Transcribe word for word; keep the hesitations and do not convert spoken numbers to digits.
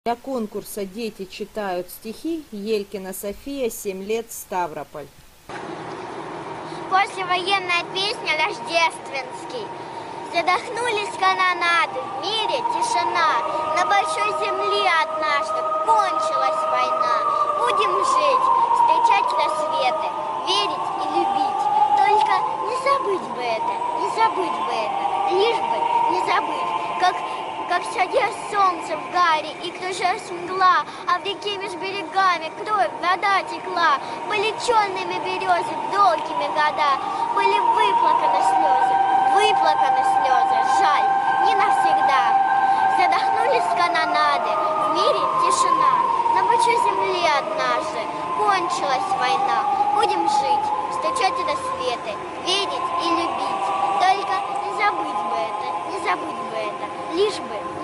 Для конкурса «Дети читают стихи» Елькина София, семь лет, Ставрополь. Послевоенная песня рождественский. Задохнулись канонады, в мире тишина. На большой земле однажды кончилась война. Будем жить, встречать рассветы, верить и любить. Только не забыть бы это, не забыть бы это, лишь бы не забыть, как... Как садилось солнце в гаре и кружилась мгла, а в реке меж берегами кровь, вода текла. Были черными березы долгими года, были выплаканы слезы, выплаканы слезы, жаль, не навсегда. Задохнулись канонады, в мире тишина. На большой земле однажды кончилась война. Будем жить, встречать рассветы, верить и любить. Только не забыть бы это, не забыть бы это, лишь бы